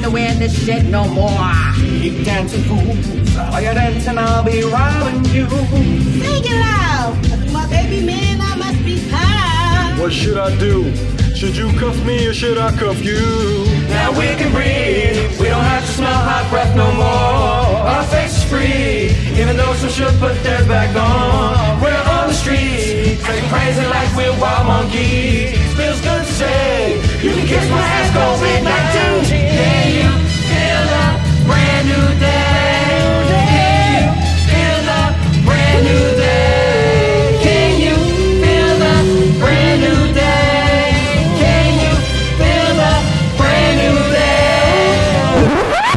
to wear this shit no more. Keep dancing, fools. While you're dancing, I'll be robbing you. Sing it loud. My baby man, I must be high. What should I do? Should you cuff me or should I cuff you? Now we can breathe. We don't have to smell hot breath no more. Our face is free. Even though some should put theirs back on. We're on the street, acting crazy like we're wild monkeys. Feels good to say, you can kiss my ass, go big like two. Can you feel the brand new day? Can you feel the brand new day? Can you feel the brand new day? Can you feel the brand new day?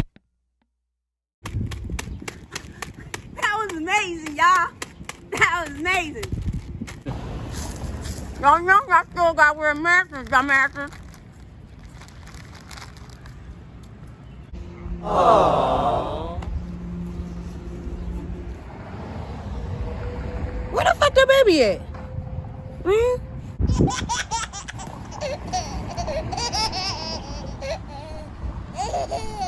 That was amazing, y'all. That was amazing. Y'all know I still got wear masks, dumbasses. Aww. Where the fuck that baby at? Hmm?